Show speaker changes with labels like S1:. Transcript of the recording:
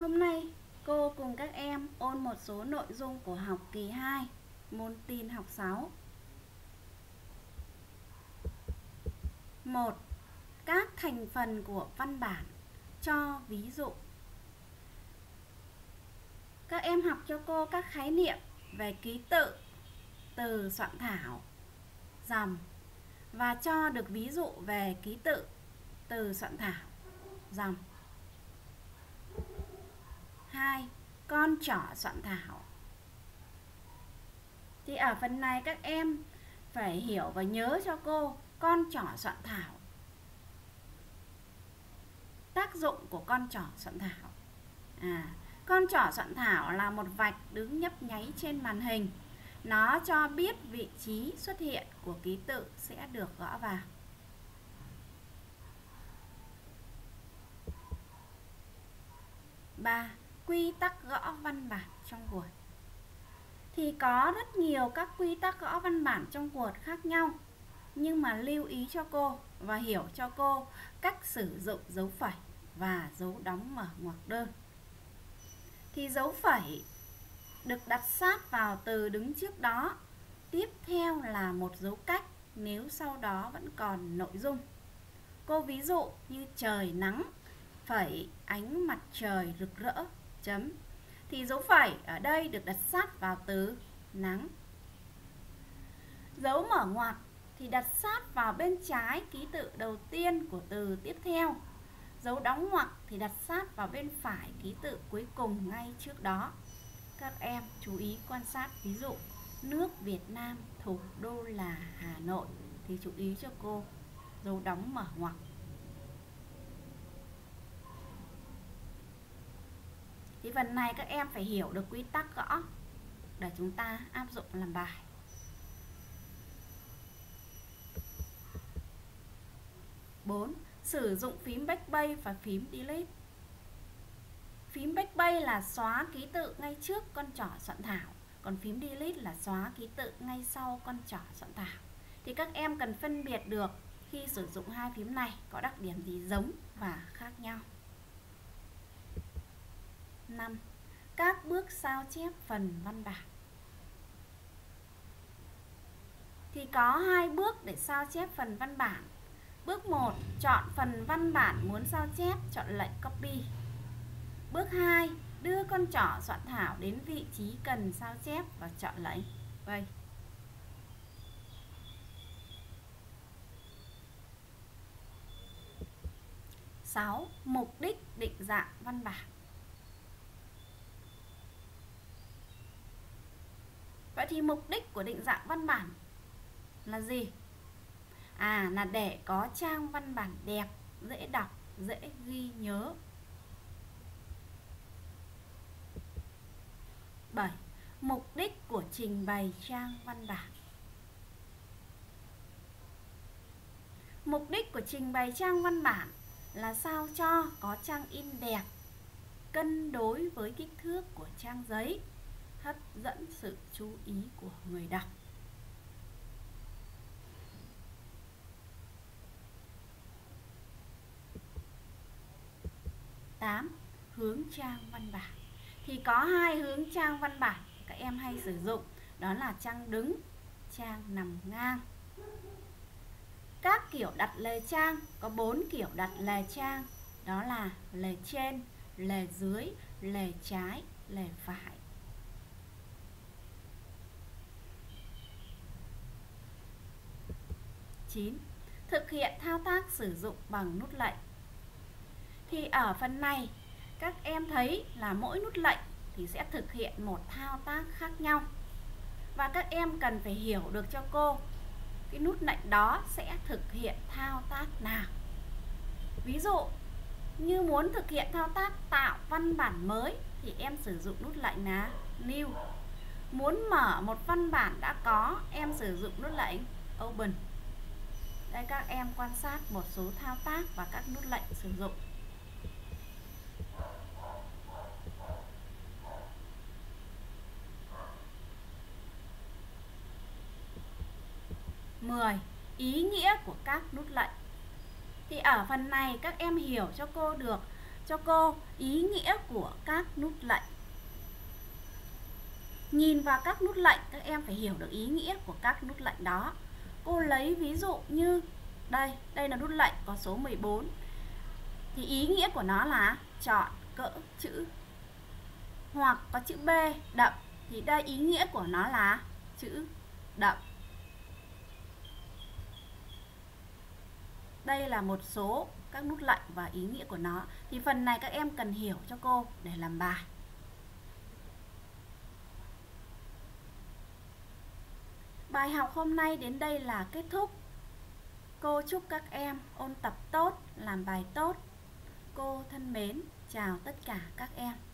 S1: Hôm nay cô cùng các em ôn một số nội dung của học kỳ 2, môn tin học 6. 1. Các thành phần của văn bản. Cho ví dụ. Các em học cho cô các khái niệm về ký tự, từ soạn thảo, dòng và cho được ví dụ về ký tự, từ soạn thảo, dòng. 2. Con trỏ soạn thảo. Thì ở phần này các em phải hiểu và nhớ cho cô con trỏ soạn thảo. Tác dụng của con trỏ soạn thảo. Con trỏ soạn thảo là một vạch đứng nhấp nháy trên màn hình. Nó cho biết vị trí xuất hiện của ký tự sẽ được gõ vào. Ba. Quy tắc gõ văn bản trong Word. Thì có rất nhiều các quy tắc gõ văn bản trong Word khác nhau, nhưng mà lưu ý cho cô và hiểu cho cô cách sử dụng dấu phẩy và dấu đóng mở ngoặc đơn. Thì dấu phẩy được đặt sát vào từ đứng trước đó, tiếp theo là một dấu cách nếu sau đó vẫn còn nội dung. Cô ví dụ như trời nắng, phẩy ánh mặt trời rực rỡ, chấm. Thì dấu phẩy ở đây được đặt sát vào từ nắng. Dấu mở ngoặc thì đặt sát vào bên trái ký tự đầu tiên của từ tiếp theo. Dấu đóng ngoặc thì đặt sát vào bên phải ký tự cuối cùng ngay trước đó. Các em chú ý quan sát ví dụ nước Việt Nam, thủ đô là Hà Nội, thì chú ý cho cô dấu đóng mở ngoặc. Thì phần này các em phải hiểu được quy tắc gõ để chúng ta áp dụng làm bài. 4. Sử dụng phím Backspace và phím Delete. Phím Backspace là xóa ký tự ngay trước con trỏ soạn thảo, còn phím Delete là xóa ký tự ngay sau con trỏ soạn thảo. Thì các em cần phân biệt được khi sử dụng hai phím này có đặc điểm gì giống và khác nhau. 5. Các bước sao chép phần văn bản. Thì có hai bước để sao chép phần văn bản. Bước 1, chọn phần văn bản muốn sao chép, chọn lệnh copy. Bước 2, đưa con trỏ soạn thảo đến vị trí cần sao chép và chọn lệnh paste. 6. Mục đích định dạng văn bản. Vậy thì mục đích của định dạng văn bản là gì? Là để có trang văn bản đẹp, dễ đọc, dễ ghi nhớ. 7. Mục đích của trình bày trang văn bản. Mục đích của trình bày trang văn bản là sao cho có trang in đẹp, cân đối với kích thước của trang giấy, hấp dẫn sự chú ý của người đọc. 8. Hướng trang văn bản. Thì có hai hướng trang văn bản các em hay sử dụng, đó là trang đứng, trang nằm ngang. Các kiểu đặt lề trang có 4 kiểu đặt lề trang, đó là lề trên, lề dưới, lề trái, lề phải. 9. Thực hiện thao tác sử dụng bằng nút lệnh. Thì ở phần này các em thấy là mỗi nút lệnh thì sẽ thực hiện một thao tác khác nhau. Và các em cần phải hiểu được cho cô cái nút lệnh đó sẽ thực hiện thao tác nào. Ví dụ như muốn thực hiện thao tác tạo văn bản mới thì em sử dụng nút lệnh là New. Muốn mở một văn bản đã có, em sử dụng nút lệnh Open. Đây các em quan sát một số thao tác và các nút lệnh sử dụng. 10. Ý nghĩa của các nút lệnh. Thì ở phần này các em hiểu cho cô được cho cô ý nghĩa của các nút lệnh. Nhìn vào các nút lệnh, các em phải hiểu được ý nghĩa của các nút lệnh đó. Cô lấy ví dụ như đây là nút lệnh có số 14. Thì ý nghĩa của nó là chọn cỡ chữ. Hoặc có chữ B đậm, thì đây ý nghĩa của nó là chữ đậm. Đây là một số các nút lệnh và ý nghĩa của nó. Thì phần này các em cần hiểu cho cô để làm bài. Bài học hôm nay đến đây là kết thúc. Cô chúc các em ôn tập tốt, làm bài tốt. Cô thân mến, chào tất cả các em.